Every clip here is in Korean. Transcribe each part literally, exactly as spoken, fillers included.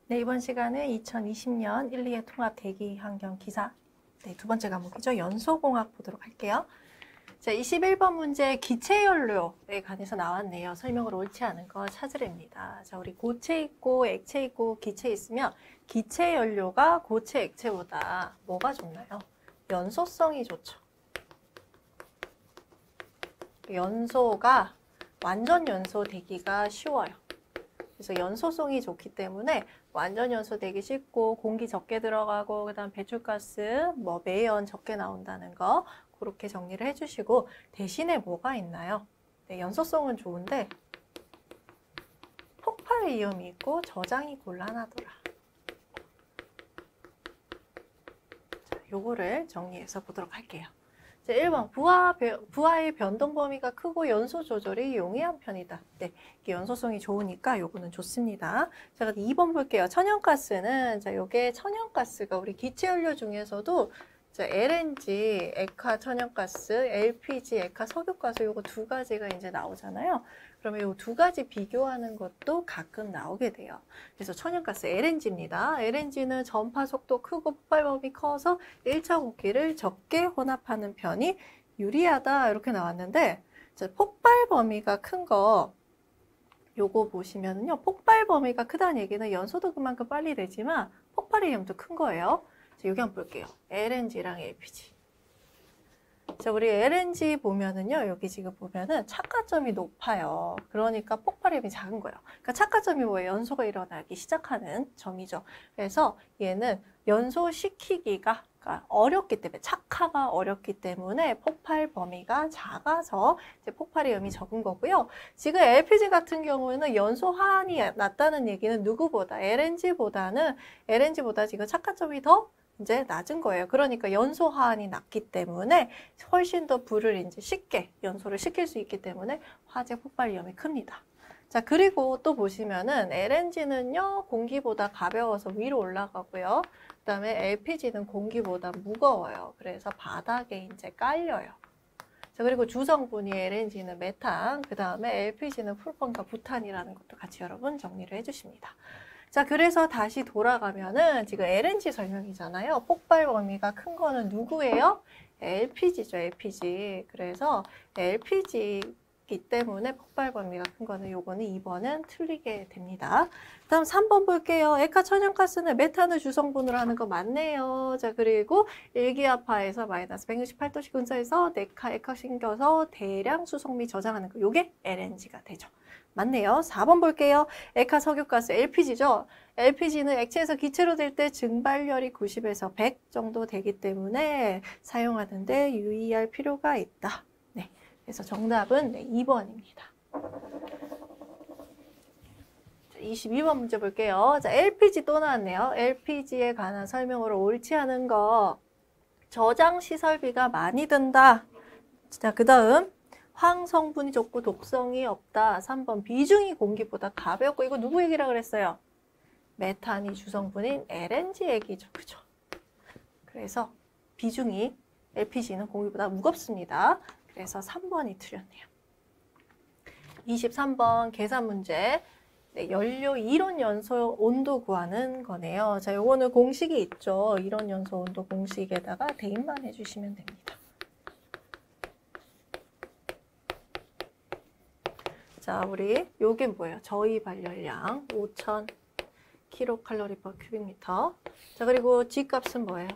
네, 이번 시간은 이천이십 년 일, 이의 통합 대기 환경 기사 네, 두 번째 과목이죠. 연소공학 보도록 할게요. 자, 이십일 번 문제 기체연료에 관해서 나왔네요. 설명을 옳지 않은 거 찾으랍니다. 자, 우리 고체 있고 액체 있고 기체 있으면 기체연료가 고체 액체보다 뭐가 좋나요? 연소성이 좋죠. 연소가 완전 연소 되기가 쉬워요. 그래서 연소성이 좋기 때문에 완전 연소되기 쉽고 공기 적게 들어가고 그다음 배출가스, 뭐 매연 적게 나온다는 거 그렇게 정리를 해주시고 대신에 뭐가 있나요? 네, 연소성은 좋은데 폭발 위험이 있고 저장이 곤란하더라. 자, 요거를 정리해서 보도록 할게요. 자, 일 번 부하, 부하의 변동 범위가 크고 연소 조절이 용이한 편이다. 네, 이게 연소성이 좋으니까 요거는 좋습니다. 자, 이 번 볼게요. 천연가스는 자, 요게 천연가스가 우리 기체연료 중에서도 자, 엘엔지, 액화 천연가스, 엘피지, 액화 석유가스 요거 두 가지가 이제 나오잖아요. 그러면 요 두 가지 비교하는 것도 가끔 나오게 돼요. 그래서 천연가스 엘엔지입니다. 엘엔지는 전파 속도 크고 폭발 범위 커서 일 차 공기를 적게 혼합하는 편이 유리하다 이렇게 나왔는데 자, 폭발 범위가 큰 거 요거 보시면요. 폭발 범위가 크다는 얘기는 연소도 그만큼 빨리 되지만 폭발의 위험도 큰 거예요. 자, 여기 한번 볼게요. 엘엔지랑 엘피지. 자, 우리 엘엔지 보면은요, 여기 지금 보면은 착화점이 높아요. 그러니까 폭발력이 작은 거예요. 그러니까 착화점이 뭐예요? 연소가 일어나기 시작하는 점이죠. 그래서 얘는 연소시키기가 그러니까 어렵기 때문에, 착화가 어렵기 때문에 폭발 범위가 작아서 이제 폭발 위험이 적은 거고요. 지금 엘피지 같은 경우에는 연소 하한이 낮다는 얘기는 누구보다, 엘엔지보다는, 엘엔지보다 지금 착화점이 더 이제 낮은 거예요. 그러니까 연소 하한이 낮기 때문에 훨씬 더 불을 이제 쉽게 연소를 시킬 수 있기 때문에 화재 폭발 위험이 큽니다. 자, 그리고 또 보시면은 엘엔지는요, 공기보다 가벼워서 위로 올라가고요. 그 다음에 엘피지는 공기보다 무거워요. 그래서 바닥에 이제 깔려요. 자, 그리고 주성분이 엘엔지는 메탄, 그 다음에 엘피지는 풀폰과 부탄이라는 것도 같이 여러분 정리를 해주십니다. 자, 그래서 다시 돌아가면은 지금 엘엔지 설명이잖아요. 폭발 범위가 큰 거는 누구예요? 엘피지죠, 엘피지. 그래서 엘피지이기 때문에 폭발 범위가 큰 거는 요거는 이 번은 틀리게 됩니다. 다음 삼 번 볼게요. 액화 천연가스는 메탄을 주성분으로 하는 거 맞네요. 자, 그리고 일기압하에서 마이너스 백육십팔 도씨 근처에서 네카, 액화 생겨서 대량 수송 및 저장하는 거. 요게 엘엔지가 되죠. 맞네요. 사 번 볼게요. 액화 석유가스 엘피지죠. 엘피지는 액체에서 기체로 될 때 증발열이 구십에서 백 정도 되기 때문에 사용하는데 유의할 필요가 있다. 네, 그래서 정답은 네, 이 번입니다. 자, 이십이 번 문제 볼게요. 자, 엘피지 또 나왔네요. 엘피지에 관한 설명으로 옳지 않은 거. 저장 시설비가 많이 든다. 자, 그 다음. 황성분이 적고 독성이 없다. 삼 번 비중이 공기보다 가볍고 이거 누구 얘기라 그랬어요? 메탄이 주성분인 엘엔지 얘기죠. 그죠? 그래서 비중이 엘피지는 공기보다 무겁습니다. 그래서 삼 번이 틀렸네요. 이십삼 번 계산 문제. 네, 연료 이론 연소 온도 구하는 거네요. 자, 요거는 공식이 있죠. 이론 연소 온도 공식에다가 대입만 해주시면 됩니다. 자, 우리 요게 뭐예요? 저희 발열량 오천 킬로칼로리 퍼 큐빅미터. 자, 그리고 G값은 뭐예요?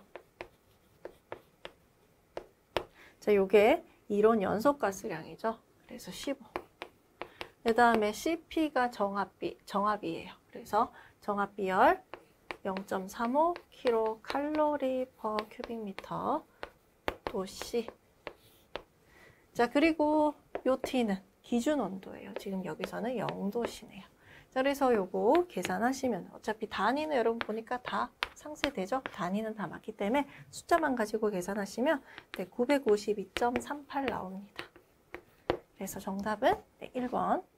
자, 요게 이론 연소가스량이죠. 그래서 십오. 그 다음에 씨피가 정압비, 정압이에요. 그래서 정압비열 영 점 삼오 킬로칼로리 퍼 큐빅미터 도씨. 자, 그리고 요 T는 기준 온도예요. 지금 여기서는 영 도씨네요. 자, 그래서 요거 계산하시면 어차피 단위는 여러분 보니까 다 상세되죠? 단위는 다 맞기 때문에 숫자만 가지고 계산하시면 네, 구백오십이 점 삼팔 나옵니다. 그래서 정답은 네, 일 번.